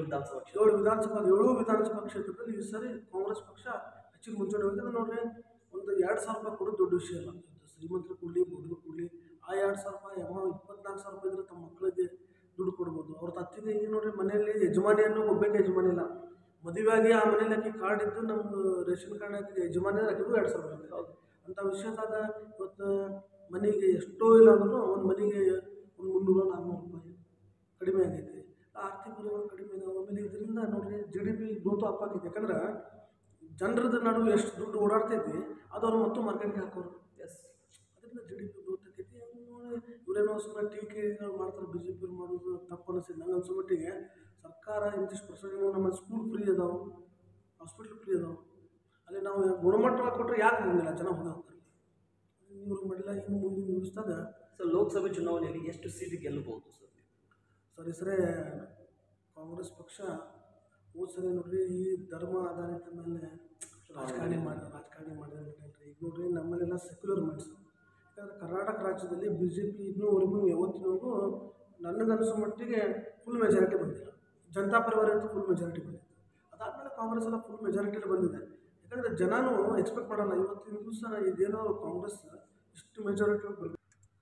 ವಿಧಾನಸಭಾ ಕ್ಷೇತ್ರದಲ್ಲಿ ಈ ಸರಿ ಕಾಂಗ್ರೆಸ್ ಪಕ್ಷ ಹೆಚ್ಚಿಗೆ ಮುಂಚೂಣಿ ಹೋಗಿದೆ. ನೋಡ್ರಿ, ಒಂದು 2,000 ರೂಪಾಯಿ ಕೊಡೋದು ದೊಡ್ಡ ವಿಷಯ ಅಲ್ಲ. ಶ್ರೀಮಂತರು ಕೊಡಲಿ ಬಡವರು ಕೊಡಲಿ, ಆ 2,000 ರೂಪಾಯಿ 24,000 ರೂಪಾಯಿ ಇದ್ರೆ ತಮ್ಮ ಮಕ್ಕಳಿಗೆ ದುಡ್ಡು ಕೊಡ್ಬೋದು. ಅವ್ರ ತತ್ತಿಗೆ ಈಗ ನೋಡ್ರಿ, ಮನೆಯಲ್ಲಿ ಯಜಮಾನಿಯನ್ನು ಒಬ್ಬಕ್ಕೆ ಯಜಮಾನಿ ಇಲ್ಲ, ಮದುವೆಯಾಗಿ ಆ ಮನೇಲಿ ಆಕಿ ಕಾರ್ಡ್ ಇದ್ದು ನಮ್ದು ರೇಷನ್ ಕಾರ್ಡ್ ಹಾಕಿ ಯಜಮಾನಿ ಹಾಕಿದ್ರು 2,000 ರೂಪಾಯಿ. ಅಂಥ ವಿಷಯದಾಗ ಇವತ್ತು ಮನೆಗೆ ಎಷ್ಟೋ ಇಲ್ಲ ಅಂದ್ರೂ ಒಂದು ಮನೆಗೆ ಒಂದು 300-400 ರೂಪಾಯಿ ಕಡಿಮೆ ಆಗೈತಿ. ಆರ್ಥಿಕ ವಲಯಗಳು ಕಡಿಮೆ ಇದಾವೆ. ಆಮೇಲೆ ಇದರಿಂದ ನೋಡಿರಿ GDP ಗ್ರೋತು ಅಪ್ ಆಗೈತಿ. ಯಾಕಂದ್ರೆ ಜನರದ ನಡುವೆ ಎಷ್ಟು ದುಡ್ಡು ಓಡಾಡ್ತೈತಿ ಅದು ಅವ್ರು ಮತ್ತು ಮಾರ್ಕೆಟ್ಗೆ ಹಾಕೋರು. ಅದರಿಂದ GDP ಗ್ರೋತ್ ಆಗೈತಿ. ಇವರೇನೋ ಸುಮ್ಮನೆ ಟೀಕೆಗಳು ಮಾಡ್ತಾರೆ, BJP ಮಾಡೋದು ತಪ್ಪು ಅನಿಸಿದೆ ನಂಗೆ ಅನ್ಸೋ ಮಟ್ಟಿಗೆ. ಸರ್ಕಾರ ಇಂತಿಷ್ಟು ಪರ್ಸೆಂಟ್ ನಮ್ಮ ಸ್ಕೂಲ್ ಫ್ರೀ ಅದಾವೆ, ಹಾಸ್ಪಿಟ್ಲ್ ಫ್ರೀ ಅದಾವೆ, ಅಲ್ಲಿ ನಾವು ಗುಣಮಟ್ಟವಾಗಿ ಕೊಟ್ಟರೆ ಯಾಕೆ ಹೋಗಿಲ್ಲ, ಜನ ಹೋಗ್ತಾರೆ. ಇವ್ರು ಮಾಡಿಲ್ಲ. ಇನ್ನು ಮುಂದಿನ ದಿವಸದಾಗ ಸರ್ ಲೋಕಸಭೆ ಚುನಾವಣೆಯಲ್ಲಿ ಎಷ್ಟು ಸೀಟ್ ಗೆಲ್ಲಬಹುದು ಸರ್? ಈ ಸರಿ ಕಾಂಗ್ರೆಸ್ ಪಕ್ಷ ಹೋದ ಸರಿ ನೋಡ್ರಿ ಈ ಧರ್ಮ ಆಧಾರಿತ ಮೇಲೆ ರಾಜಕಾರಣ ಮಾಡಿದ್ರೆ ಈಗ ನೋಡ್ರಿ ನಮ್ಮಲ್ಲೆಲ್ಲ ಸೆಕ್ಯುಲರ್ ಮೈಂಡ್ಸ್. ಯಾಕಂದರೆ ಕರ್ನಾಟಕ ರಾಜ್ಯದಲ್ಲಿ BJP ಇನ್ನೂವರೆಗೂ ಯಾವತ್ತಿನವರೆಗೂ ನನಗನ್ನಿಸೋ ಮಟ್ಟಿಗೆ ಫುಲ್ ಮೆಜಾರಿಟಿ ಬಂದಿಲ್ಲ. ಜನತಾ ಪರಿವಾರ ಅಂತೂ ಫುಲ್ ಮೆಜಾರಿಟಿ ಬಂದಿತ್ತು. ಅದಾದಮೇಲೆ ಕಾಂಗ್ರೆಸ್ ಎಲ್ಲ ಫುಲ್ ಮೆಜಾರಿಟಿಯಲ್ಲಿ ಬಂದಿದೆ. ಯಾಕಂದರೆ ಜನನೂ ಎಕ್ಸ್ಪೆಕ್ಟ್ ಮಾಡಲ್ಲ ಇವತ್ತಿನ ದಿವಸ ಇದೇನೋ ಕಾಂಗ್ರೆಸ್ ಇಷ್ಟು ಮೆಜಾರಿಟಿ ಬರಬೇಕು.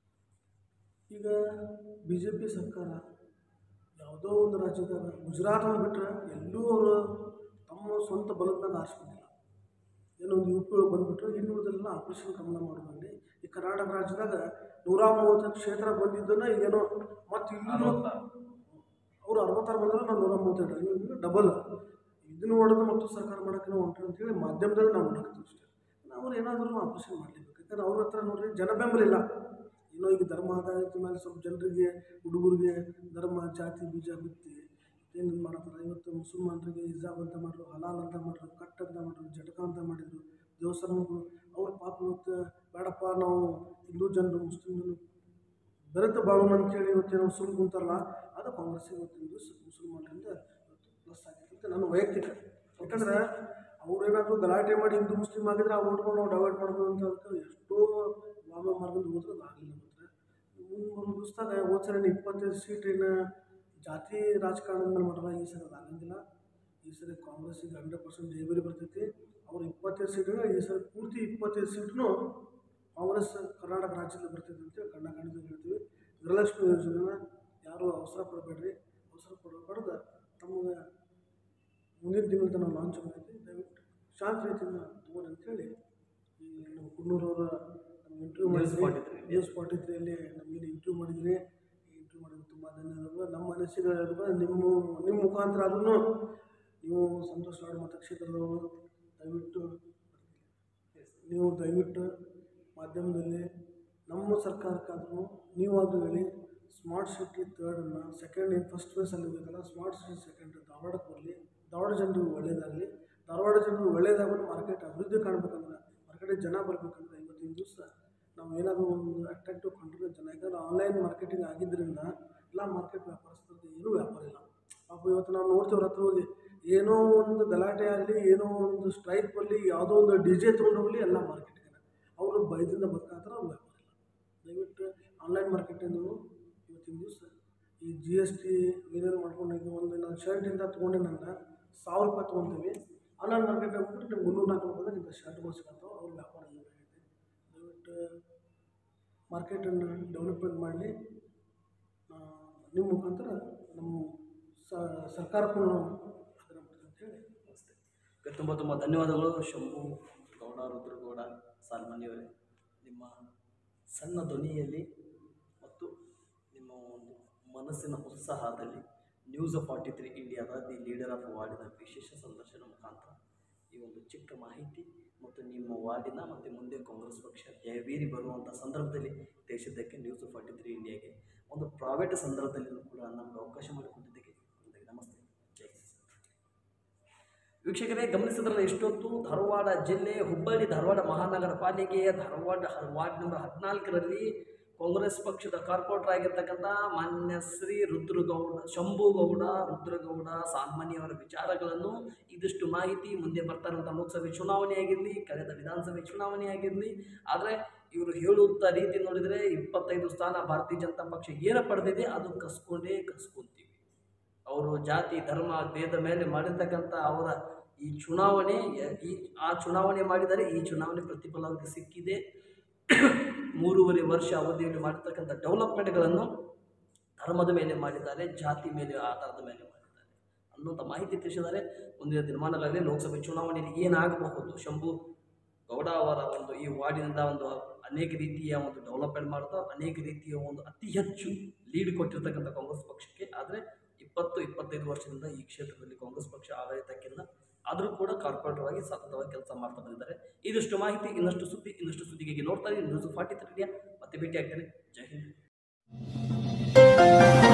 ಈಗ BJP ಸರ್ಕಾರ ಯಾವುದೋ ಒಂದು ರಾಜ್ಯದಾಗ ಗುಜರಾತನ್ನು ಬಿಟ್ಟರೆ ಎಲ್ಲೂ ಅವರು ತಮ್ಮ ಸ್ವಂತ ಬಲದಿಂದ ಆರಿಸ್ಕೊಂಡಿಲ್ಲ. ಏನೋ ಒಂದು UP ಒಳಗೆ ಬಂದುಬಿಟ್ರೆ ಇನ್ನುಳಿದೆಲ್ಲ ಆಪರೇಷನ್ ಕಮಲ ಮಾಡೋದಂడి. ಈ ಕರ್ನಾಟಕ ರಾಜ್ಯದಾಗ 130 ಕ್ಷೇತ್ರ ಬಂದಿದ್ದನ್ನು ಈಗೇನೋ ಮತ್ತು ಇಲ್ಲೂ ಅವರು 66 ಬಂದರೆ ನಾವು 132 ಇನ್ನು ಡಬಲ್ ಇದನ್ನು ಹೊಡೆದು ಮತ್ತು ಸರ್ಕಾರ ಮಾಡೋಕ್ಕೆ ಹೊಂಟ್ರಿ ಅಂತೇಳಿ ಮಾಧ್ಯಮದಲ್ಲಿ ನಾವು ನೋಡಕ್ತೀವಿ ಅಷ್ಟೇ. ನಾವು ಏನಾದರೂ ಆಪರೇಷನ್ ಮಾಡಲೇಬೇಕು. ಯಾಕಂದ್ರೆ ಅವ್ರ ಹತ್ರ ನೋಡ್ರಿ ಜನ ಬೆಂಬಲ ಇಲ್ಲ. ಏನೋ ಈಗ ಧರ್ಮ ಆಧಾರಿತ ಮೇಲೆ ಸ್ವಲ್ಪ ಜನರಿಗೆ ಹುಡುಗರಿಗೆ ಧರ್ಮ ಜಾತಿ ಬೀಜ ಬಿತ್ತಿ ಏನು ಮಾಡತ್ತಾರೆ. ಇವತ್ತು ಮುಸಲ್ಮಾನರಿಗೆ ಹಿಜಾಬ್ ಅಂತ ಮಾಡಿದ್ರು, ಹಲಾಲ್ ಅಂತ ಮಾಡಿದ್ರು, ಕಟ್ ಅಂತ ಮಾಡಿದ್ರು, ಜಟಕ ಅಂತ ಮಾಡಿದರು. ದೇವಸ್ಥಾನಗಳು ಅವ್ರ ಪಾಪ ಇವತ್ತು ಬೇಡಪ್ಪ ನಾವು ಹಿಂದೂ ಜನರು ಮುಸ್ಲಿಮರು ಬೆರೆತು ಬಾಳೋಣ ಅಂತೇಳಿ ಇವತ್ತೇನೋ ಸುಳ್ಳು ಕುಂತಾರಲ್ಲ, ಅದು ಕಾಂಗ್ರೆಸ್ಸಿಗೆ ಇವತ್ತಿನ ದಿವಸ ಮುಸಲ್ಮಾನರಿಂದ ಇವತ್ತು ಪ್ಲಸ್ ಆಗಿತ್ತು ಅಂತ ನನ್ನ ವೈಯಕ್ತಿಕ. ಯಾಕಂದ್ರೆ ಅವ್ರೇನಾದರೂ ಗಲಾಟೆ ಮಾಡಿ ಹಿಂದೂ ಮುಸ್ಲಿಮ್ ಆಗಿದ್ರೆ ಆ ಓಟ್ಗಳು ನಾವು ಡೈವರ್ಟ್ ಮಾಡ್ಬೋದು ಅಂತ ಅದಕ್ಕೆ ಎಷ್ಟೋ ವಾಮ ಮಾರ್ಗದ ಹೋದ್ರೆ ಅದು ಆಗಲಿಲ್ಲ. ಮುಂದೆ ದಿವಸದಾಗ ಹೋದ ಸರಿ 25 ಸೀಟಿನ ಜಾತಿ ರಾಜಕಾರಣದ ಮೇಲೆ ಮಾಡಲ್ಲ. ಈ ಸರಿ ಅದು ಆಗಂಗಿಲ್ಲ. ಈ ಸರಿ ಕಾಂಗ್ರೆಸ್ಸಿಗೆ 100% ಜೈಬೇರಿ ಬರ್ತೈತಿ. ಅವ್ರು 25 ಸೀಟಿನ ಈ ಸರಿ ಪೂರ್ತಿ 25 ಸೀಟ್ನು ಕಾಂಗ್ರೆಸ್ ಕರ್ನಾಟಕ ರಾಜ್ಯದಲ್ಲಿ ಬರ್ತೈತೆ ಅಂತೇಳಿ ಖಂಡಿತ ಹೇಳ್ತೀವಿ. ಗೃಹಲಕ್ಷ್ಮಿ ಯೋಜನೆನ ಯಾರೂ ಅವಸರ ಪಡಬೇಡ್ರಿ, ಅವಸರ ಪಡಬಾರ್ದು. ತಮಗೆ ಮುಂದಿನ ತಿಂಗಳ ನಾವು ಲಾಂಚ್ ಮಾಡೈತಿ, ದಯವಿಟ್ಟು ಶಾಂತ ರೀತಿಯಿಂದ ತಗೋರಿ ಅಂತೇಳಿ ಈ ನಮ್ಮ ಕುನ್ನೂರವರ ನಮ್ಮ ಇಂಟರ್ವ್ಯೂ ಮಾಡಿದ್ರಿ ನ್ಯೂಸ್ 43ಯಲ್ಲಿ ನಮಗೇನು ಇಂಟರ್ವ್ಯೂ ಮಾಡಿದ್ರಿ. ಈ ಇಂಟರ್ವ್ಯೂ ಮಾಡಿದ್ರೆ ತುಂಬ ಧನ್ಯವಾದಗಳು. ನಮ್ಮ ಅನಿಸಿಕೆಗಳು ನಿಮ್ಮ ಮುಖಾಂತರ ಆದ್ರೂ ನೀವು ಸಂತೋಷ್ ಲಾಡ್ ಮತಕ್ಷೇತ್ರದವರು ದಯವಿಟ್ಟು ಮಾಧ್ಯಮದಲ್ಲಿ ನಮ್ಮ ಸರ್ಕಾರಕ್ಕಾದ್ರೂ ನೀವಾದರೂ ಹೇಳಿ ಸ್ಮಾರ್ಟ್ ಸಿಟಿ 3ನ್ನು ಸೆಕೆಂಡ್ ಏನು ಫಸ್ಟ್ ಫೇಸಲ್ಲಿ ಬೇಕಲ್ಲ, ಸ್ಮಾರ್ಟ್ ಸಿಟಿ ಸೆಕೆಂಡ್ ಧಾರವಾಡಕ್ಕೆ ಬರಲಿ. ಧಾರವಾಡ ಜನರಿಗೆ ಒಳ್ಳೆಯದಾಗಲಿ. ಧಾರವಾಡ ಜನರಿಗೆ ಒಳ್ಳೆಯದಾಗಲಿ. ಮಾರ್ಕೆಟ್ ಅಭಿವೃದ್ಧಿ ಕಾಣಬೇಕಂದ್ರೆ, ಮಾರ್ಕೆಟಿಗೆ ಜನ ಬರಬೇಕಂದ್ರೆ ಇವತ್ತಿನ ದಿವಸ ನಾವು ಏನಾದರೂ ಒಂದು ಅಟ್ರಾಕ್ಟಿವ್ ಕಂಡ್ರೆ ಜನ. ಯಾಕಂದರೆ ಆನ್ಲೈನ್ ಮಾರ್ಕೆಟಿಂಗ್ ಆಗಿದ್ದರಿಂದ ಎಲ್ಲ ಮಾರ್ಕೆಟ್ ವ್ಯಾಪಾರಸ್ಥರಿಗೆ ಏನೂ ವ್ಯಾಪಾರ ಇಲ್ಲ. ಪಾಪ ಇವತ್ತು ನಾವು ನೋಡ್ತೀವ್ರ ಹತ್ರ ಹೋಗಿ ಏನೋ ಒಂದು ಗಲಾಟೆ ಆಗಲಿ, ಏನೋ ಒಂದು ಸ್ಟ್ರೈಕ್ ಬರಲಿ, ಯಾವುದೋ ಒಂದು DJ ತೊಗೊಂಡು ಹೋಗಲಿ, ಎಲ್ಲ ಮಾರ್ಕೆಟಿಗೆ ಅವರು ಭಯದಿಂದ ಬದುಕಾದ್ರೆ ಅವ್ರು ವ್ಯಾಪಾರ ಇಲ್ಲ. ದಯವಿಟ್ಟು ಆನ್ಲೈನ್ ಮಾರ್ಕೆಟಿಂದ ಇವತ್ತಿನ ದಿವಸ ಈ GST ಶರ್ಟಿಂದ ತೊಗೊಂಡೇನಂದ್ರೆ 1000 ರೂಪಾಯಿ ತೊಗೊತೀವಿ. ಆನ್ಲೈನ್ ಮಾರ್ಕೆಟ್ನಾಗ ಹೋಗ್ಬಿಟ್ಟು ನಿಮ್ಗೆ 300-400 ರೂಪಾಯಿದಾಗ ಇಂಥ ಶರ್ಟ್ಗಳು ಸಿಗತ್ತವೆ. ಅವ್ರ ವ್ಯಾಪಾರ ಆಗೈತಿ. ದಯವಿಟ್ಟು ಮಾರ್ಕೆಟನ್ನು ಡೆವಲಪ್ಮೆಂಟ್ ಮಾಡಲಿ. ನಿಮ್ಮ ಮುಖಾಂತರ ನಮ್ಮ ಸರ್ಕಾರಕ್ಕೂ ನಾವು ಆಗ್ರಹ ಮಾಡ್ತೀವಿ ಅಂತೇಳಿ ಅಷ್ಟೇ. ತುಂಬ ತುಂಬ ಧನ್ಯವಾದಗಳು ಶಂಭು ಗೌಡ, ರುದ್ರಗೌಡ, ಸಾಲ್ಮನಿಯವರೇ. ನಿಮ್ಮ ಸಣ್ಣ ಧ್ವನಿಯಲ್ಲಿ ಮತ್ತು ನಿಮ್ಮ ಒಂದು ಮನಸ್ಸಿನ ಉತ್ಸಾಹದಲ್ಲಿ ನ್ಯೂಸ್ 43 ಇಂಡಿಯಾದ ದಿ ಲೀಡರ್ ಆಫ್ ವಾರ್ಡಿನ ವಿಶೇಷ ಸಂದರ್ಶನ ಮುಖಾಂತರ ಈ ಒಂದು ಚಿಕ್ಕ ಮಾಹಿತಿ ಮತ್ತು ನಿಮ್ಮ ವಾರ್ಡಿನ ಮತ್ತು ಮುಂದೆ ಕಾಂಗ್ರೆಸ್ ಪಕ್ಷ ಜಯಭೇರಿ ಬರುವಂಥ ಸಂದರ್ಭದಲ್ಲಿ ದೇಶದಕ್ಕೆ ನ್ಯೂಸ್ 43 ಇಂಡಿಯಾಗೆ ಒಂದು ಪ್ರೈವೇಟ್ ಸಂದರ್ಭದಲ್ಲಿಯೂ ಕೂಡ ನಮಗೆ ಅವಕಾಶ ಮಾಡಿಕೊಟ್ಟಿದ್ದಕ್ಕೆ ನಮಸ್ತೆ, ಜೈ ಹಿಂದ್. ವೀಕ್ಷಕರೇ, ಗಮನಿಸಿದ್ರಲ್ಲ ಇಷ್ಟೊತ್ತು ಧಾರವಾಡ ಜಿಲ್ಲೆ ಹುಬ್ಬಳ್ಳಿ ಧಾರವಾಡ ಮಹಾನಗರ ಪಾಲಿಕೆಯ ಧಾರವಾಡ ವಾರ್ಡ್ ನಂಬರ್ 14ರಲ್ಲಿ ಕಾಂಗ್ರೆಸ್ ಪಕ್ಷದ ಕಾರ್ಪೊರೇಟರ್ ಆಗಿರ್ತಕ್ಕಂಥ ಮಾನ್ಯ ಶ್ರೀ ಶಂಭುಗೌಡ, ರುದ್ರಗೌಡ, ಸಾಲ್ಮನಿಯವರ ವಿಚಾರಗಳನ್ನು, ಇದಿಷ್ಟು ಮಾಹಿತಿ, ಮುಂದೆ ಬರ್ತಾರಂಥ ಲೋಕಸಭೆ ಚುನಾವಣೆ ಆಗಿರಲಿ, ಕಳೆದ ವಿಧಾನಸಭೆ ಚುನಾವಣೆ ಆಗಿರಲಿ, ಆದರೆ ಇವರು ಹೇಳುತ್ತಾ ರೀತಿ ನೋಡಿದರೆ 25 ಸ್ಥಾನ ಭಾರತೀಯ ಜನತಾ ಪಕ್ಷ ಏನು ಪಡೆದಿದೆ ಅದು ಕಸ್ಕೊಂತೀವಿ. ಅವರು ಜಾತಿ ಧರ್ಮ ಭೇದ ಮೇಲೆ ಮಾಡಿರ್ತಕ್ಕಂಥ ಅವರ ಈ ಚುನಾವಣೆ ಆ ಚುನಾವಣೆ ಮಾಡಿದರೆ ಈ ಚುನಾವಣೆ ಪ್ರತಿಫಲ ಅವರಿಗೆ ಸಿಕ್ಕಿದೆ. 3.5 ವರ್ಷ ಅವಧಿಯಲ್ಲಿ ಮಾಡಿರ್ತಕ್ಕಂಥ ಡೆವಲಪ್ಮೆಂಟ್ಗಳನ್ನು ಧರ್ಮದ ಮೇಲೆ ಮಾಡಿದ್ದಾರೆ, ಜಾತಿ ಮೇಲೆ ಆಧಾರದ ಮೇಲೆ ಮಾಡಿದ್ದಾರೆ ಅನ್ನುವಂಥ ಮಾಹಿತಿ ತಿಳಿಸಿದ್ದಾರೆ. ಮುಂದಿನ ದಿನಮಾನಗಳಲ್ಲಿ ಲೋಕಸಭೆ ಚುನಾವಣೆಯಲ್ಲಿ ಏನಾಗಬಹುದು, ಶಂಭು ಗೌಡ ಅವರ ಒಂದು ಈ ವಾರ್ಡಿನಿಂದ ಒಂದು ಅನೇಕ ರೀತಿಯ ಒಂದು ಡೆವಲಪ್ಮೆಂಟ್ ಮಾಡ್ತಾ ಅನೇಕ ರೀತಿಯ ಒಂದು ಅತಿ ಹೆಚ್ಚು ಲೀಡ್ ಕೊಟ್ಟಿರ್ತಕ್ಕಂಥ ಕಾಂಗ್ರೆಸ್ ಪಕ್ಷಕ್ಕೆ. ಆದರೆ 20-25 ವರ್ಷದಿಂದ ಈ ಕ್ಷೇತ್ರದಲ್ಲಿ ಕಾಂಗ್ರೆಸ್ ಪಕ್ಷ ಆಡಳಿತಕ್ಕಿಲ್ಲ, ಆದರೂ ಕೂಡ ಕಾರ್ಪೊರೇಟರ್ ಆಗಿ ಸತತವಾಗಿ ಕೆಲಸ ಮಾಡ್ತಾ ಬಂದಿದ್ದಾರೆ. ಇದಿಷ್ಟು ಮಾಹಿತಿ, ಇನ್ನಷ್ಟು ಸುದ್ದಿಗೆ ನೋಡ್ತಾರೆ ನ್ಯೂಸ್ 43 ಇಂಡಿಯಾ. ಮತ್ತೆ ಭೇಟಿ ಆಗ್ತೇನೆ. ಜೈ ಹಿಂದ್.